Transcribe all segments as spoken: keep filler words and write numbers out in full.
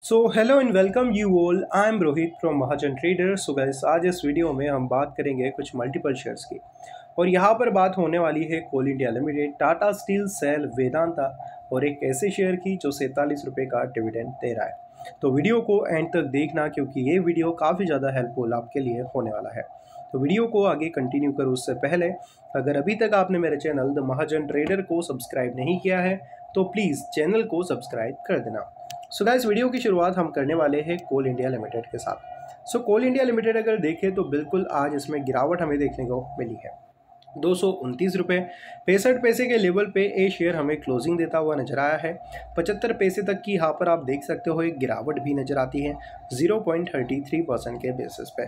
So hello and welcome you all. I am Rohit from Mahajan trader. So guys, आज इस video में हम बात करेंगे कुछ मल्टीपल शेयर्स की, और यहाँ पर बात होने वाली है coal India limited, Tata steel, SAIL, Vedanta और एक ऐसे शेयर की जो सैंतालीस रुपये का डिविडेंड दे रहा है। तो वीडियो को एंड तक देखना, क्योंकि ये वीडियो काफ़ी ज़्यादा हेल्पफुल आपके लिए होने वाला है। तो वीडियो को आगे कंटिन्यू करूँ उससे पहले, अगर अभी तक आपने मेरे चैनल द महाजन ट्रेडर को सब्सक्राइब नहीं किया है तो प्लीज़ चैनल को सब्सक्राइब कर देना। सो गाइस, वीडियो की शुरुआत हम करने वाले हैं कोल इंडिया लिमिटेड के साथ। सो कोल इंडिया लिमिटेड अगर देखें तो बिल्कुल आज इसमें गिरावट हमें देखने को मिली है। दो सौ उनतीस रुपये पैंसठ पैसे के लेवल पे ए शेयर हमें क्लोजिंग देता हुआ नजर आया है। पचहत्तर पैसे तक की यहाँ पर आप देख सकते हो एक गिरावट भी नजर आती है zero point thirty three percent के बेसिस पे।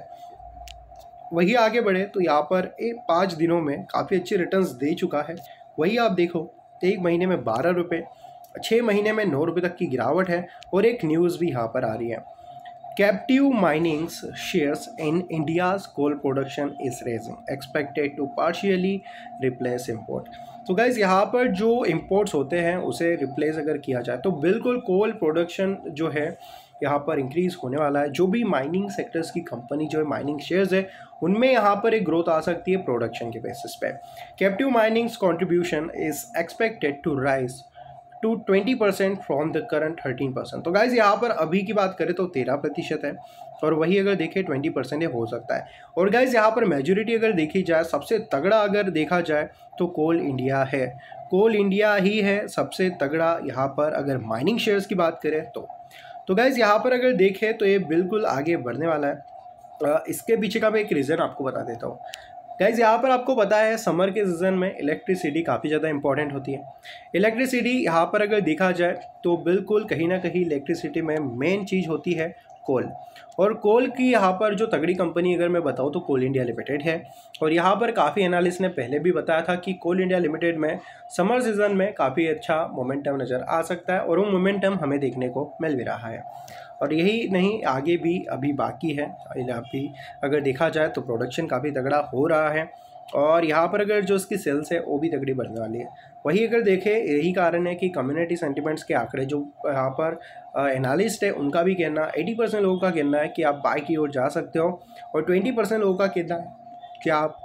वही आगे बढ़े तो यहाँ पर एक पाँच दिनों में काफ़ी अच्छे रिटर्न्स दे चुका है। वही आप देखो, एक महीने में बारह रुपये, छः महीने में नौ रुपये तक की गिरावट है। और एक न्यूज़ भी यहाँ पर आ रही है, captive minings shares in India's coal production is raising, expected to partially replace import. तो गाइज, यहाँ पर जो इम्पोर्ट्स होते हैं उसे रिप्लेस अगर किया जाए तो बिल्कुल कोल प्रोडक्शन जो है यहाँ पर इंक्रीज़ होने वाला है। जो भी माइनिंग सेक्टर्स की कंपनी जो है, माइनिंग शेयर्स है, उनमें यहाँ पर एक ग्रोथ आ सकती है प्रोडक्शन के बेसिस पे। Captive minings contribution is expected to rise to twenty percent from the current thirteen percent. तो गाइज, यहाँ पर अभी की बात करें तो तेरह प्रतिशत है, और वही अगर देखें ट्वेंटी परसेंट हो सकता है। और गाइज, यहाँ पर मेजोरिटी अगर देखी जाए, सबसे तगड़ा अगर देखा जाए तो कोल इंडिया है। कोल इंडिया ही है सबसे तगड़ा यहाँ पर अगर माइनिंग शेयर्स की बात करें तो। तो गाइज, यहाँ पर अगर देखें तो ये बिल्कुल आगे बढ़ने वाला है। इसके पीछे का मैं एक रीज़न आपको बता देता हूँ। गाइज, यहाँ पर आपको पता है समर के सीज़न में इलेक्ट्रिसिटी काफ़ी ज़्यादा इंपॉर्टेंट होती है। इलेक्ट्रिसिटी यहाँ पर अगर देखा जाए तो बिल्कुल कहीं ना कहीं इलेक्ट्रिसिटी में मेन चीज़ होती है कोल। और कोल की यहाँ पर जो तगड़ी कंपनी अगर मैं बताऊँ तो कोल इंडिया लिमिटेड है। और यहाँ पर काफ़ी एनालिस्ट ने पहले भी बताया था कि कोल इंडिया लिमिटेड में समर सीज़न में काफ़ी अच्छा मोमेंटम नज़र आ सकता है, और वो मोमेंटम हमें देखने को मिल भी रहा है। और यही नहीं, आगे भी अभी बाकी है। अभी अगर देखा जाए तो प्रोडक्शन काफ़ी तगड़ा हो रहा है, और यहाँ पर अगर जो इसकी सेल्स है वो भी तगड़ी बढ़ने वाली है। वही अगर देखें, यही कारण है कि कम्युनिटी सेंटिमेंट्स के आंकड़े जो यहाँ पर एनालिस्ट है उनका भी कहना, अस्सी परसेंट लोगों का कहना है कि आप बाय की ओर जा सकते हो, और बीस परसेंट लोगों का कहना है कि आप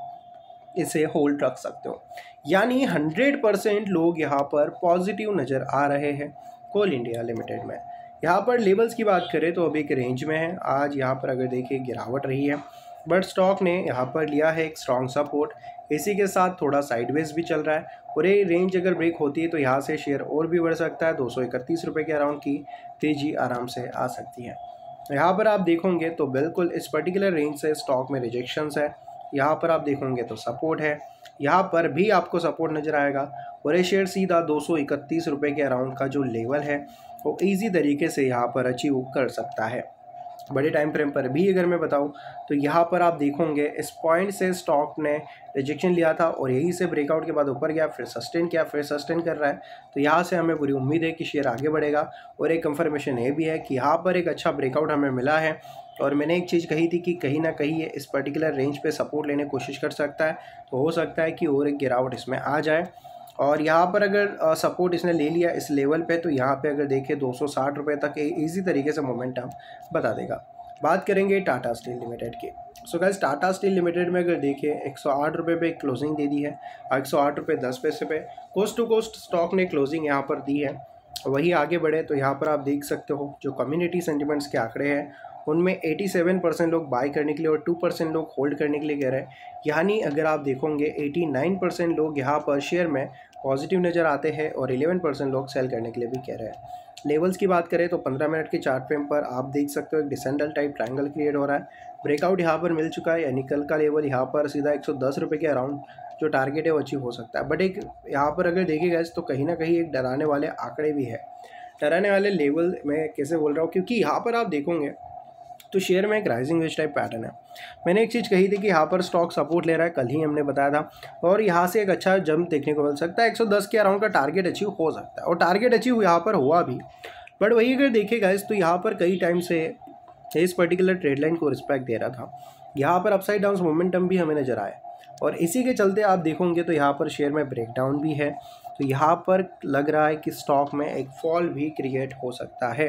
इसे होल्ड रख सकते हो। यानी हंड्रेड परसेंट लोग यहाँ पर पॉजिटिव नज़र आ रहे हैं कोल इंडिया लिमिटेड में। यहाँ पर लेवल्स की बात करें तो अभी एक रेंज में है। आज यहाँ पर अगर देखिए गिरावट रही है, बट स्टॉक ने यहाँ पर लिया है एक स्ट्रॉन्ग सपोर्ट, इसी के साथ थोड़ा साइडवेज भी चल रहा है। और ये रेंज अगर ब्रेक होती है तो यहाँ से शेयर और भी बढ़ सकता है, दो सौ इकतीस रुपये के अराउंड की तेज़ी आराम से आ सकती है। यहाँ पर आप देखोगे तो बिल्कुल इस पर्टिकुलर रेंज से स्टॉक में रिजेक्शंस है। यहाँ पर आप देखोगे तो सपोर्ट है, यहाँ पर भी आपको सपोर्ट नज़र आएगा, और ये शेयर सीधा दो सौ इकतीस रुपये के अराउंड का जो लेवल है वो ईजी तरीके से यहाँ पर अचीव कर सकता है। बड़े टाइम फ्रेम पर भी अगर मैं बताऊं तो यहाँ पर आप देखोगे इस पॉइंट से स्टॉक ने रिजेक्शन लिया था, और यहीं से ब्रेकआउट के बाद ऊपर गया, फिर सस्टेन किया, फिर सस्टेन कर रहा है। तो यहाँ से हमें पूरी उम्मीद है कि शेयर आगे बढ़ेगा। और एक कंफर्मेशन ये भी है कि यहाँ पर एक अच्छा ब्रेकआउट हमें मिला है, और मैंने एक चीज़ कही थी कि कहीं ना कहीं ये इस पर्टिकुलर रेंज पे सपोर्ट लेने की कोशिश कर सकता है। तो हो सकता है कि और एक गिरावट इसमें आ जाए। और यहाँ पर अगर सपोर्ट इसने ले लिया इस लेवल पे, तो यहाँ पे अगर देखें दो सौ साठ रुपये तक इजी तरीके से मोमेंटम बता देगा। बात करेंगे टाटा स्टील लिमिटेड की। So guys, Tata steel limited में अगर देखें एक सौ आठ रुपये पे क्लोजिंग दे दी है, एक सौ आठ रुपये दस पैसे पे कोस्ट टू कोस्ट स्टॉक ने क्लोजिंग यहाँ पर दी है। वही आगे बढ़े तो यहाँ पर आप देख सकते हो जो कम्युनिटी सेंटिमेंट्स के आंकड़े हैं उनमें सत्तासी परसेंट लोग बाय करने के लिए और दो परसेंट लोग होल्ड करने के लिए कह रहे हैं। यानी अगर आप देखोगे नवासी परसेंट लोग यहाँ पर शेयर में पॉजिटिव नज़र आते हैं, और ग्यारह परसेंट लोग सेल करने के लिए भी कह रहे हैं। लेवल्स की बात करें तो पंद्रह मिनट के चार्ट फ्रेम पर आप देख सकते हो एक डिसेंडल टाइप ट्रायंगल क्रिएट हो रहा है। ब्रेकआउट यहाँ पर मिल चुका है, यानी कल का लेवल यहाँ पर सीधा एक सौ दस रुपये के अराउंड जो टारगेट है वो अचीव हो सकता है। बट एक यहाँ पर अगर देखिएगा तो कहीं ना कहीं एक डराने वाले आंकड़े भी है। डराने वाले लेवल मैं कैसे बोल रहा हूँ, क्योंकि यहाँ पर आप देखोगे तो शेयर में एक राइजिंग वेज टाइप पैटर्न है। मैंने एक चीज़ कही थी कि यहाँ पर स्टॉक सपोर्ट ले रहा है, कल ही हमने बताया था, और यहाँ से एक अच्छा जंप देखने को मिल सकता है। एक सौ दस के अराउंड का टारगेट अचीव हो सकता है, और टारगेट अचीव यहाँ पर हुआ भी। बट वही अगर देखेगा तो यहाँ पर कई टाइम से इस पर्टिकुलर ट्रेड लाइन को रिस्पेक्ट दे रहा था। यहाँ पर अपसाइड डाउन मोमेंटम भी हमें नज़र आया, और इसी के चलते आप देखोगे तो यहाँ पर शेयर में ब्रेकडाउन भी है। तो यहाँ पर लग रहा है कि स्टॉक में एक फॉल भी क्रिएट हो सकता है।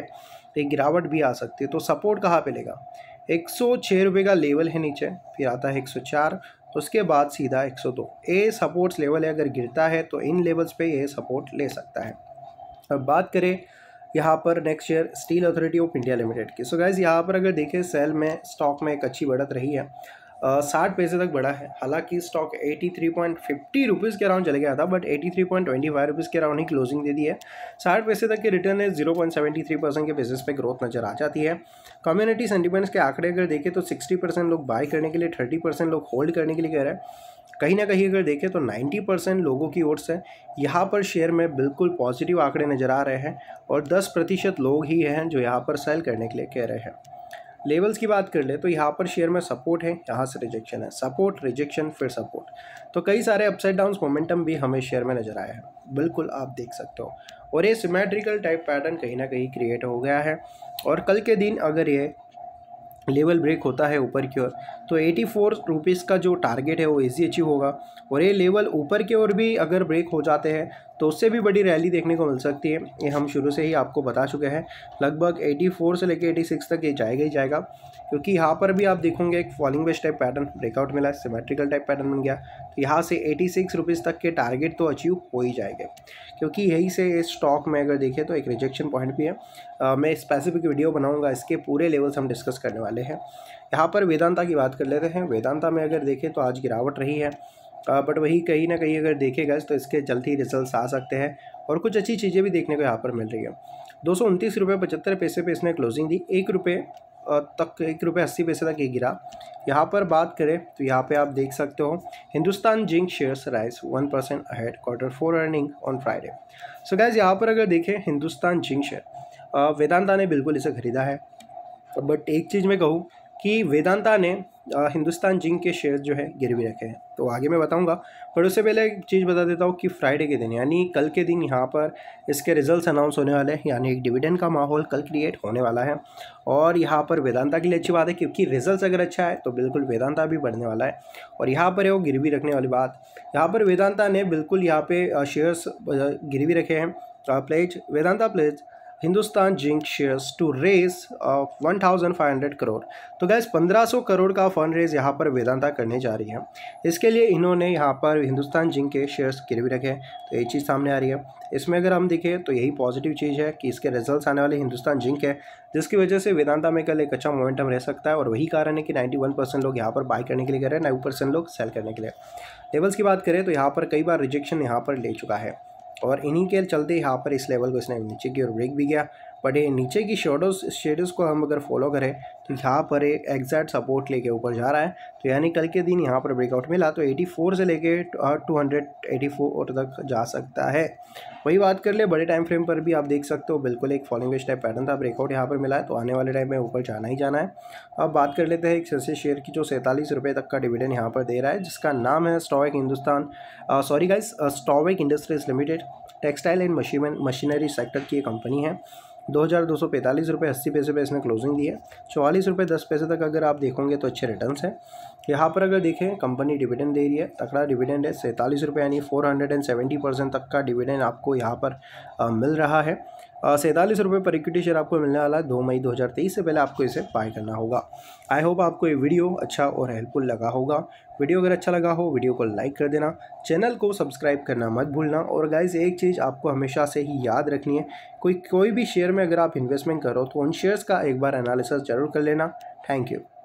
एक गिरावट भी आ सकती है। तो सपोर्ट कहाँ पे लेगा, एक सौ छः रुपये का लेवल है नीचे, फिर आता है एक सौ चार, तो उसके बाद सीधा एक सौ दो। ये सपोर्ट्स लेवल है, अगर गिरता है तो इन लेवल्स पे ये सपोर्ट ले सकता है। अब बात करें यहाँ पर next share steel authority of India limited की। सो गाइज यहाँ पर अगर देखें सेल में स्टॉक में एक अच्छी बढ़त रही है, साठ पैसे तक बढ़ा है। हालांकि स्टॉक तिरासी पॉइंट फिफ्टी रुपीज़ के अराउंड चले गया था, बट तिरासी पॉइंट ट्वेंटी फाइव रुपीज़ के अराउंड ही क्लोजिंग दे दी है। साठ पैसे तक के रिटर्न है, zero point seventy three percent के बेसिस पे ग्रोथ नजर आ जाती है। कम्युनिटी सेंटिमेंट्स के आंकड़े अगर देखें तो सिक्सटी परसेंट लोग बाय करने के लिए, थर्टी परसेंट लोग होल्ड करने के लिए कह रहे हैं। कहीं ना कहीं अगर देखें तो नब्बे परसेंट लोगों की ओर से यहाँ पर शेयर में बिल्कुल पॉजिटिव आंकड़े नज़र आ रहे हैं, और दस प्रतिशत लोग ही हैं जो यहाँ पर सेल करने के लिए कह रहे हैं। लेवल्स की बात कर ले तो यहाँ पर शेयर में सपोर्ट है, यहाँ से रिजेक्शन है, सपोर्ट रिजेक्शन फिर सपोर्ट, तो कई सारे अपसाइड डाउन मोमेंटम भी हमें शेयर में नज़र आया है, बिल्कुल आप देख सकते हो। और ये सिमेट्रिकल टाइप पैटर्न कहीं ना कहीं क्रिएट हो गया है, और कल के दिन अगर ये लेवल ब्रेक होता है ऊपर की ओर तो एटी फोर रुपीज़ का जो टारगेट है वो इजी अचीव होगा। और ये लेवल ऊपर की ओर भी अगर ब्रेक हो जाते हैं तो उससे भी बड़ी रैली देखने को मिल सकती है। ये हम शुरू से ही आपको बता चुके हैं, लगभग चौरासी से लेकर छियासी तक ये जाएगा ही जाएगा, क्योंकि यहाँ पर भी आप देखोगे एक falling wedge type pattern breakout मिला है, सिमेट्रिकल टाइप पैटर्न बन गया, तो यहाँ से छियासी रुपीज़ तक के टारगेट तो अचीव हो ही जाएंगे, क्योंकि यही से इस स्टॉक में अगर देखें तो एक रिजेक्शन पॉइंट भी है। आ, मैं स्पेसिफिक वीडियो बनाऊंगा, इसके पूरे लेवल्स हम डिस्कस करने वाले हैं। यहाँ पर वेदांता की बात कर लेते हैं। वेदांता में अगर देखें तो आज गिरावट रही है, बट वही कहीं ना कहीं अगर देखेगा तो इसके जल्द ही रिजल्ट आ सकते हैं, और कुछ अच्छी चीज़ें भी देखने को यहाँ पर मिल रही है। दो सौ उनतीस रुपये पचहत्तर पैसे पे इसने क्लोजिंग दी, एक रुपये तक एक रुपये अस्सी पैसे तक ये गिरा। यहाँ पर बात करें तो यहाँ पे आप देख सकते हो Hindustan Zinc shares rise one percent ahead quarter four earning on Friday. So guys यहाँ पर अगर देखें हिंदुस्तान जिंक शेयर वेदांता ने बिल्कुल इसे खरीदा है, बट एक चीज़ मैं कहूँ कि वेदांता ने हिंदुस्तान जिंक के शेयर जो है गिरवी रखे हैं, तो आगे मैं बताऊंगा। पर उससे पहले एक चीज़ बता देता हूँ कि फ्राइडे के दिन यानी कल के दिन यहाँ पर इसके रिजल्ट्स अनाउंस होने वाले हैं, यानी एक डिविडेंड का माहौल कल क्रिएट होने वाला है। और यहाँ पर वेदांता के लिए अच्छी बात है, क्योंकि रिजल्ट्स अगर अच्छा है तो बिल्कुल वेदांता भी बढ़ने वाला है। और यहाँ पर है वो गिरवी रखने वाली बात, यहाँ पर वेदांता ने बिल्कुल यहाँ पे शेयर्स गिरवी रखे हैं। Pledge Vedanta pledge Hindustan Zinc shares to raise one thousand five hundred crore. तो गैस पंद्रह सौ करोड़ का फंड रेज यहाँ पर वेदांता करने जा रही है। इसके लिए इन्होंने यहाँ पर हिंदुस्तान जिंक के शेयर्स गिरवी रखे हैं, तो ये चीज़ सामने आ रही है। इसमें अगर हम देखें तो यही पॉजिटिव चीज़ है कि इसके रिजल्ट्स आने वाले हिंदुस्तान जिंक है, जिसकी वजह से वेदांता में कल एक अच्छा मोमेंटम रह सकता है। और वही कारण है कि इक्यानवे परसेंट लोग यहाँ पर बाय करने के लिए कर रहे हैं, नब्बे परसेंट लोग सेल करने के लिए। लेवल्स की बात करें तो यहाँ पर कई बार रिजेक्शन यहाँ पर ले चुका है, और इन्हीं के चलते यहाँ पर इस लेवल को इसने नीचे की ओर ब्रेक भी किया। बट ये नीचे की शेडोज शेडोज़ को हम अगर फॉलो करें तो यहाँ पर एक एग्जैक्ट सपोर्ट लेके ऊपर जा रहा है, तो यानी कल के दिन यहाँ पर ब्रेकआउट मिला तो चौरासी से लेके दो सौ चौरासी तक जा सकता है। वही बात कर ले बड़े टाइम फ्रेम पर भी आप देख सकते हो, बिल्कुल एक फॉलोइंग वेज टाइप पैटर्न था, ब्रेकआउट यहाँ पर मिला है, तो आने वाले टाइम में ऊपर जाना ही जाना है। अब बात कर लेते हैं एक ऐसे शेयर की जो सैंतालीस रुपये तक का डिविडेंड यहाँ पर दे रहा है, जिसका नाम है Stovec Hindustan sorry guys Stovec industries limited. Textile and machine machinery sector की ये कंपनी है। दो हज़ार दो सौ पैंतालीस रुपये अस्सी पैसे पे इसने क्लोजिंग दी है। चौवालीस रुपये दस पैसे तक अगर आप देखोगे तो अच्छे रिटर्न्स हैं। यहाँ पर अगर देखें कंपनी डिविडेंड दे रही है, तकड़ा डिविडेंड है सैंतालीस रुपये, यानी four hundred and seventy percent तक का डिविडेंड आपको यहाँ पर आ, मिल रहा है। सैंतालीस रुपये पर इक्विटी शेयर आपको मिलने वाला है। दो मई दो हज़ार तेईस से पहले आपको इसे बाय करना होगा। आई होप आपको ये वीडियो अच्छा और हेल्पफुल लगा होगा। वीडियो अगर अच्छा लगा हो वीडियो को लाइक कर देना, चैनल को सब्सक्राइब करना मत भूलना। और गाइज एक चीज़ आपको हमेशा से ही याद रखनी है, कोई कोई भी शेयर में अगर आप इन्वेस्टमेंट करो तो उन शेयर्स का एक बार एनालिसिस जरूर कर लेना। Thank you.